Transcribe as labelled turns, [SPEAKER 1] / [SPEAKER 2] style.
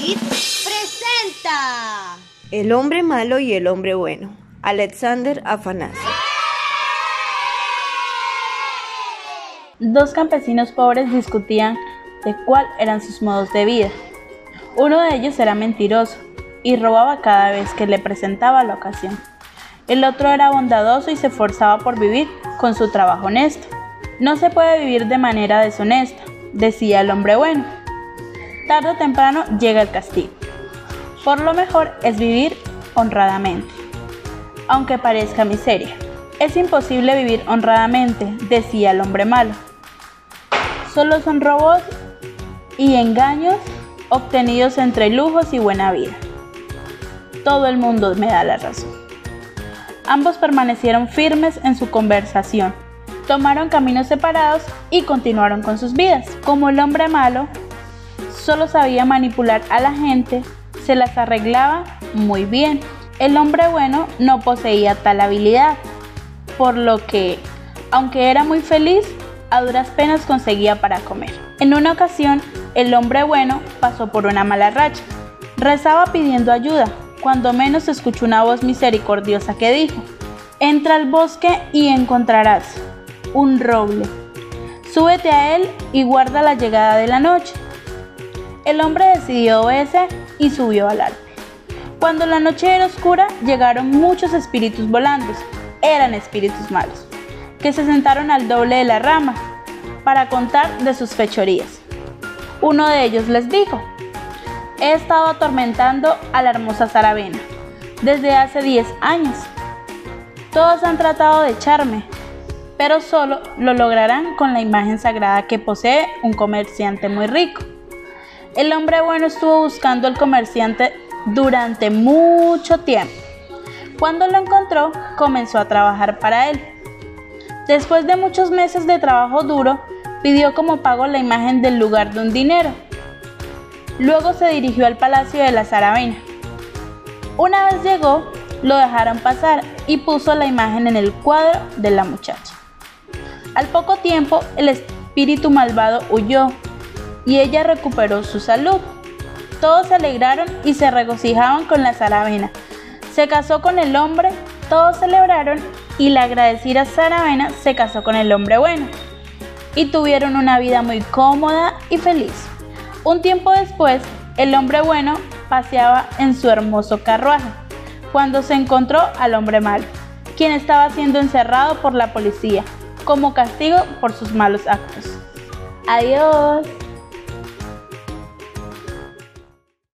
[SPEAKER 1] Kids presenta
[SPEAKER 2] El hombre malo y el hombre bueno, Alexander Afanasio.
[SPEAKER 3] Dos campesinos pobres discutían de cuál eran sus modos de vida. Uno de ellos era mentiroso y robaba cada vez que le presentaba la ocasión. El otro era bondadoso y se esforzaba por vivir con su trabajo honesto. No se puede vivir de manera deshonesta, decía el hombre bueno. Tarde o temprano llega el castigo. Por lo mejor es vivir honradamente, aunque parezca miseria. Es imposible vivir honradamente, decía el hombre malo. Solo son robos y engaños obtenidos entre lujos y buena vida. Todo el mundo me da la razón. Ambos permanecieron firmes en su conversación, tomaron caminos separados y continuaron con sus vidas. Como el hombre malo solo sabía manipular a la gente, se las arreglaba muy bien. El hombre bueno no poseía tal habilidad, por lo que, aunque era muy feliz, a duras penas conseguía para comer. En una ocasión, el hombre bueno pasó por una mala racha. Rezaba pidiendo ayuda, cuando menos escuchó una voz misericordiosa que dijo: entra al bosque y encontrarás un roble. Súbete a él y guarda la llegada de la noche. El hombre decidió obedecer y subió al árbol. Cuando la noche era oscura, llegaron muchos espíritus volando. Eran espíritus malos, que se sentaron al doble de la rama para contar de sus fechorías. Uno de ellos les dijo: he estado atormentando a la hermosa Saravena desde hace 10 años. Todos han tratado de echarme, pero solo lo lograrán con la imagen sagrada que posee un comerciante muy rico. El hombre bueno estuvo buscando al comerciante durante mucho tiempo. Cuando lo encontró, comenzó a trabajar para él. Después de muchos meses de trabajo duro, pidió como pago la imagen del lugar de un dinero. Luego se dirigió al palacio de la Saravena. Una vez llegó, lo dejaron pasar y puso la imagen en el cuadro de la muchacha. Al poco tiempo, el espíritu malvado huyó y ella recuperó su salud. Todos se alegraron y se regocijaban con la Saravena. Se casó con el hombre, todos celebraron y la agradecida Saravena se casó con el hombre bueno y tuvieron una vida muy cómoda y feliz. Un tiempo después, el hombre bueno paseaba en su hermoso carruaje cuando se encontró al hombre malo, quien estaba siendo encerrado por la policía como castigo por sus malos actos. Adiós.